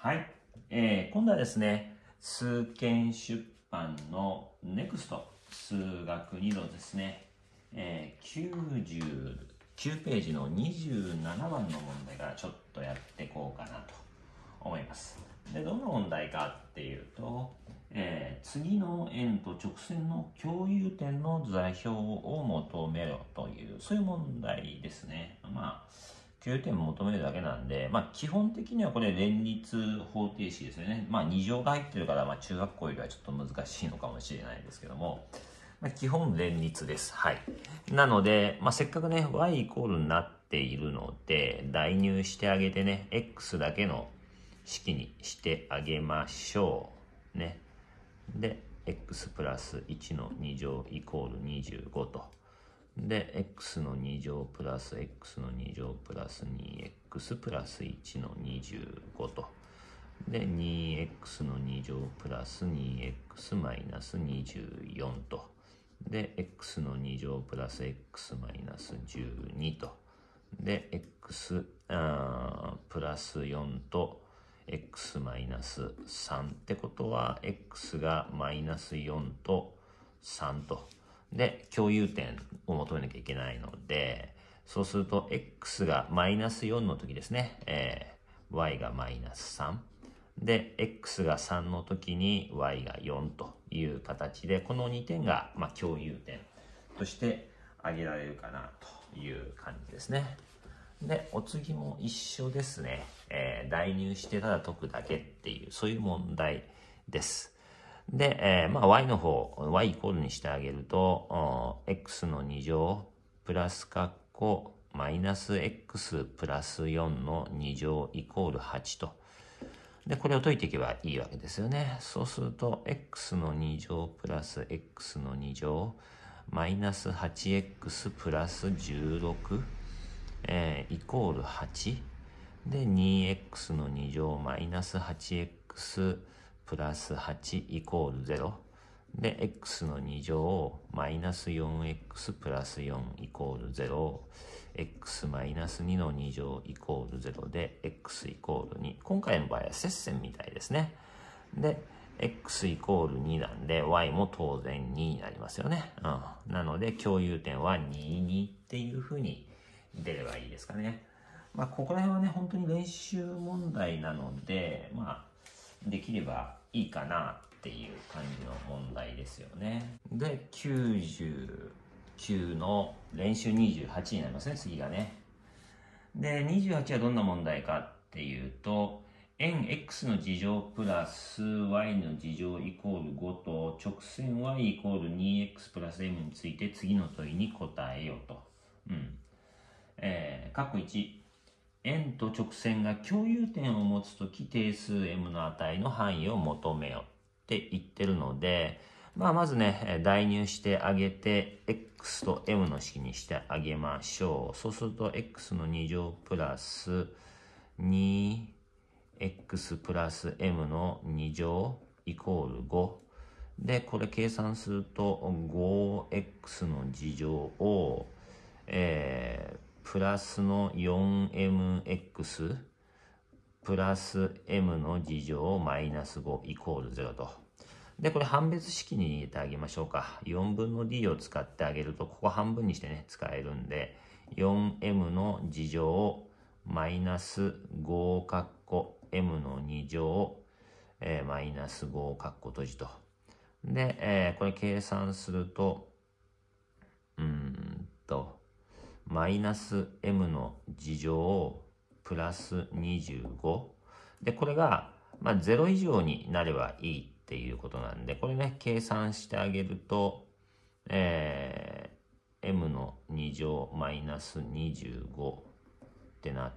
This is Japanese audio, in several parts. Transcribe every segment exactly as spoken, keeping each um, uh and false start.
はい、えー、今度はですね、数研出版のネクスト数学にのですね、えー、きゅうじゅうきゅうページのにじゅうななばんの問題からちょっとやっていこうかなと思います。で、どんな問題かっていうと、えー、次の円と直線の共有点の座標を求めろという、そういう問題ですね。まあ共有点を求めるだけなんで、まあ、基本的にはこれ連立方程式ですよね。まあ、に乗が入ってるから、まあ、中学校よりはちょっと難しいのかもしれないですけども、まあ、基本連立です。はい。なので、まあ、せっかくね、y イコールになっているので、代入してあげてね、x だけの式にしてあげましょう。ね。で、x プラスいちのに乗イコールにじゅうごと。で、x のに乗プラス x のに乗プラス にエックス プラスいちのにじゅうごと。で、にエックス のに乗プラス にエックス マイナスにじゅうよんと。で、x のに乗プラス x マイナスじゅうにと。で、x あプラスよんと x マイナスさんってことは x がマイナスよんとさんと。で、共有点を求めなきゃいけないので、そうすると x がマイナスよんの時ですね、えー、y がマイナスさん。で、x がさんの時に y がよんという形で、このにてんが、まあ、共有点として挙げられるかなという感じですね。で、お次も一緒ですね。えー、代入してただ解くだけっていう、そういう問題です。で、えー、まあ y の方、y イコールにしてあげると、x のに乗プラス括弧マイナス x プラスよんのに乗イコールはちと。で、これを解いていけばいいわけですよね。そうすると、x のに乗プラス x のに乗マイナス はちエックス プラスじゅうろく、えー、イコールはち。で、にエックス のに乗マイナス はちエックス プラスはちイコールゼロ。で、x のに乗マイナス よんエックス プラスよんイコールゼロ。x マイナスにのに乗イコールゼロで x イコールに。今回の場合は接線みたいですね。で、x イコールになんで y も当然にになりますよね。うん。なので共有点はに、にっていうふうに出ればいいですかね。まあ、ここら辺はね、本当に練習問題なので、まあ、できればいいかなっていう感じの問題ですよね。で、きゅうじゅうきゅうの練習にじゅうはちになりますね、次がね。で、にじゅうはちはどんな問題かっていうと、円 x の次乗プラス y の次乗イコールごと直線 y イコール にエックス プラス m について次の問いに答えよと。うん。えー、括弧いち。円と直線が共有点を持つとき定数 m の値の範囲を求めよって言ってるので、まあまずね、代入してあげて、x と m の式にしてあげましょう。そうすると x のに乗プラス にエックス プラス m のに乗イコールご。で、これ計算すると ごエックス の次乗を、えー、プラスの よんエムエックス プラス m の次乗マイナスごイコールゼロと。で、これ判別式に入れてあげましょうか。よんぶんの d を使ってあげると、ここ半分にしてね、使えるんで、よんエム の次乗マイナスご括弧 m のに乗、えー、マイナスご括弧閉じと。で、えー、これ計算すると、うーんと、マイナス m の次乗プラスにじゅうご。で、これが、まあ、ゼロ以上になればいいっていうことなんで、これね、計算してあげると、えー、m のに乗マイナスにじゅうごってなって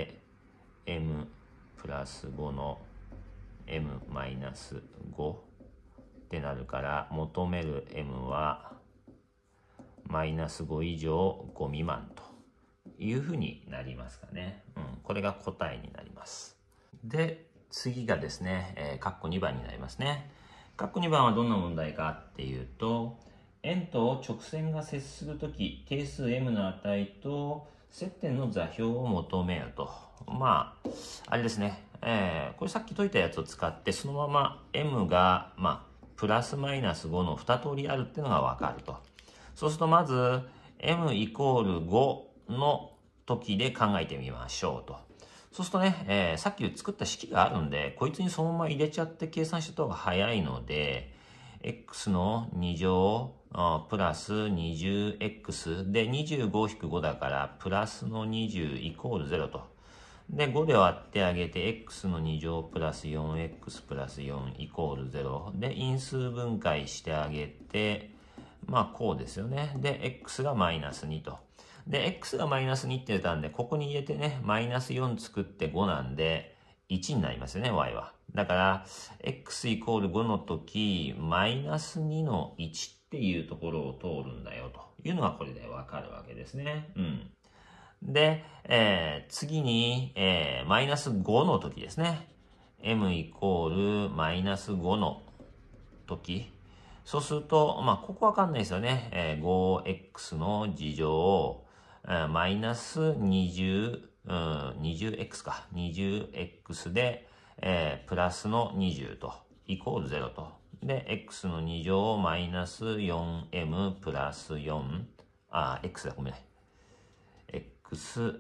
、m プラスごの m マイナスごってなるから、求める m は、マイナスご以上ご未満というふうになりますかね。うん。これが答えになります。で、次がですね、えー、括弧にばんになりますね。括弧にばんはどんな問題かっていうと、円と直線が接するとき、定数 m の値と接点の座標を求めよと。まあ、あれですね。 えー、これさっき解いたやつを使って、そのまま m が、まあ、プラスマイナスごのに通りあるっていうのがわかると。そうするとまず m イコールごの時で考えてみましょうと。そうするとね、えー、さっき作った式があるんで、こいつにそのまま入れちゃって計算した方が早いので、x のに乗プラス にじゅうエックス で にじゅうご引くご だからプラスのにじゅうイコールゼロと。で、ごで割ってあげて x のに乗プラス よんエックス プラスよんイコールゼロ。で、因数分解してあげて、まあこうですよね。で、x がマイナスにと。で、x がマイナスにって言ったんで、ここに入れてね、マイナスよん作ってごなんで、いちになりますよね、y は。だから、x イコールごの時、マイナスにのいちっていうところを通るんだよというのがこれでわかるわけですね。うん。で、えー、次に、えー、マイナスごの時ですね。m イコールマイナスごの時。そうすると、まあ、ここわかんないですよね。えー、ごエックス の次乗、えー、マイナスにじゅう、うん、にじゅうエックス か。にじゅうエックス で、えー、プラスのにじゅうと、イコールゼロと。で、x のに乗マイナス よんエム プラスよん。あ、x だ、ごめんね。x、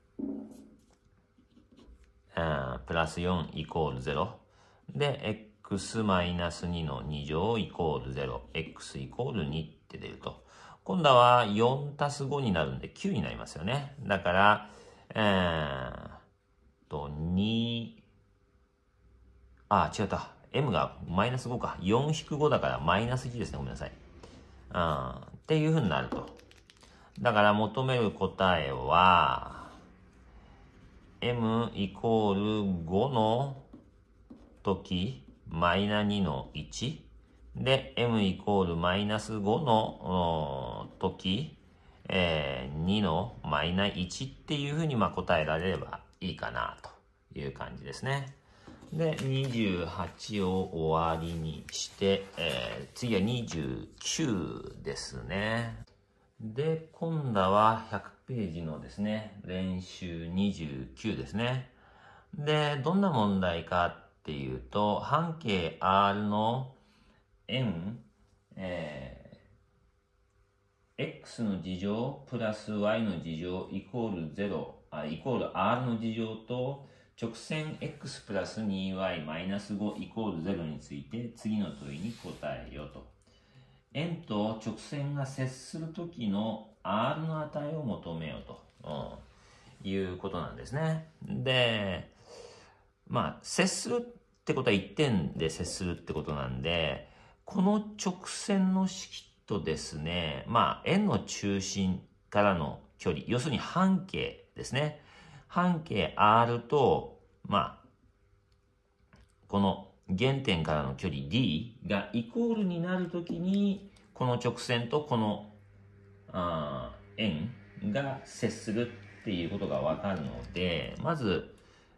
あプラスよんイコールゼロ。で、x マイナスにのに乗イコールゼロ。x イコールにって出ると。今度はよんたすごになるんできゅうになりますよね。だから、えー、と、に、あ、違った。m がマイナスごか。よん引くごだからマイナスいちですね。ごめんなさい。うん。っていう風になると。だから求める答えは、m イコールごの時、マイナスにのいち。で、m イコールマイナスごの時、えー、にのマイナスいちっていうふうにまあ答えられればいいかなという感じですね。で、にじゅうはちを終わりにして、えー、次はにじゅうきゅうですね。で、今度はひゃくページのですね、練習にじゅうきゅうですね。で、どんな問題かっていうと、半径 R の円、えー、x の次乗プラス y の次乗イコールゼロ、あ、イコール r の次乗と直線 x プラス にワイ マイナスごイコールゼロについて次の問いに答えよと。円と直線が接するときの R の値を求めようと、うん、いうことなんですね。で、まあ、接するってことはいってんで接するってことなんで、この直線の式とですね、まあ、円の中心からの距離、要するに半径ですね。半径 R と、まあ、この原点からの距離 D がイコールになるときに、この直線とこのあ円が接するっていうことがわかるので、まず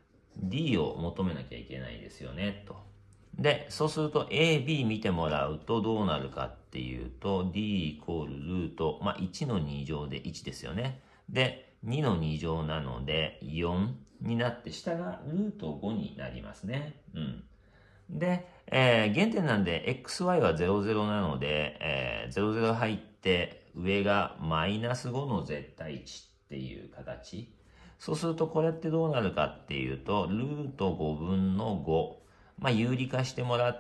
D を求めなきゃいけないですよね、と。で、そうすると エービー 見てもらうとどうなるかっていうと、D イコールルート、まあいちのに乗でいちですよね。で、にのに乗なのでよんになって、下がルートごになりますね。うん。で、えー、原点なんで エックスワイ はゼロゼロなので、えー、ゼロゼロ入って上がマイナスごの絶対値っていう形。そうするとこれってどうなるかっていうと、ルートごぶんのご。まあ有理化してもらって、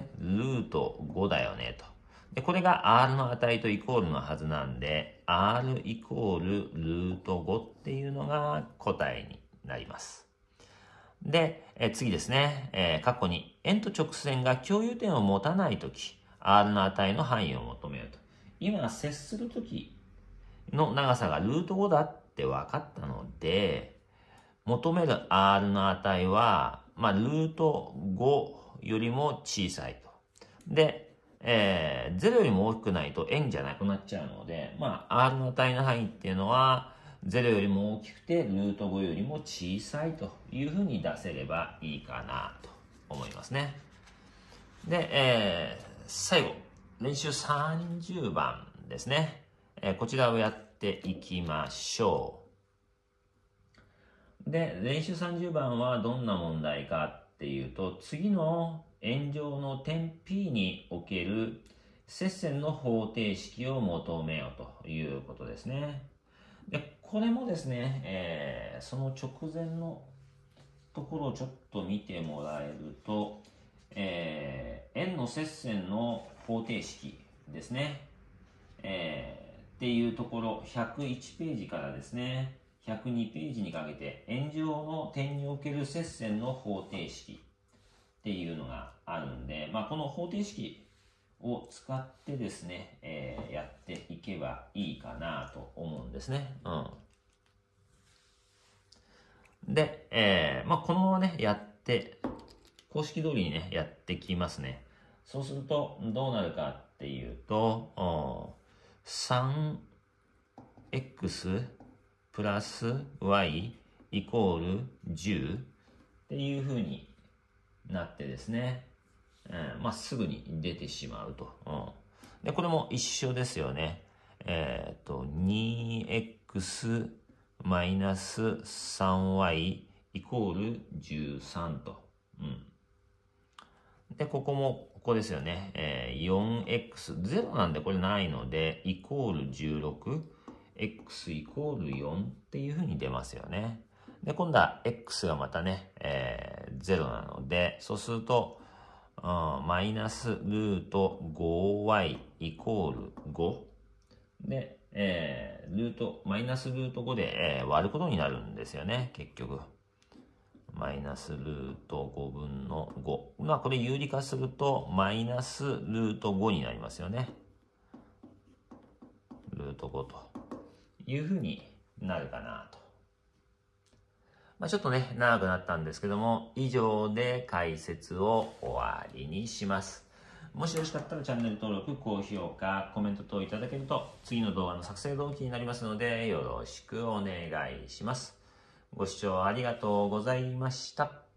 ルートごだよねと。で、これが R の値とイコールのはずなんで、R イコールルートごっていうのが答えになります。で、え次ですね、えー、過去に円と直線が共有点を持たないとき、R の値の範囲を求めようと。今、接するときの長さがルートごだって分かったので、求める R の値は、まあ、ルートごよりも小さいと。で、えー、ゼロよりも大きくないと円じゃなくなっちゃうので、まあ、R の値の範囲っていうのは、ゼロよりも大きくてルートごよりも小さいというふうに出せればいいかなと思いますね。で、えー、最後、練習さんじゅうばんですね。えー、こちらをやっていきましょう。 で、練習さんじゅうばんはどんな問題かっていうと、次の円状の点 P における接線の方程式を求めようということですね。で、これもですね、えー、その直前のところをちょっと見てもらえると、えー、円の接線の方程式ですね、えー、っていうところひゃくいちページからですねひゃくにページにかけて円状の点における接線の方程式っていうのがあるんで、まあ、この方程式を使ってですね、えー、やっていけばいいかなと思うんですね。うん、で、えーまあ、このままねやって公式通りにねやってきますね。そうするとどうなるかっていうと さんエックス プラス y イコールじゅうっていうふうになってですね、うんまあ、すぐに出てしまうと、うん、でこれも一緒ですよね。えっ、ー、と にエックス マイナス さんワイ イコールじゅうさんと、うん、でここもここですよね、えー、よんエックスゼロ なんでこれないのでイコールじゅうろく x イコールよんっていうふうに出ますよね。で今度は x がまたね、えー、ゼロなのでそうすると、うん、マイナスルート ごワイ イコールごで、えー、ルートマイナスルートごで、えー、割ることになるんですよね。結局マイナスルートごぶんのご、まあこれ有理化するとマイナスルートごになりますよね。ルートごというふうになるかなと。まあ、ちょっとね長くなったんですけども、以上で解説を終わりにします。もしよろしかったらチャンネル登録、高評価、コメント等いただけると次の動画の作成動機になりますのでよろしくお願いします。ご視聴ありがとうございました。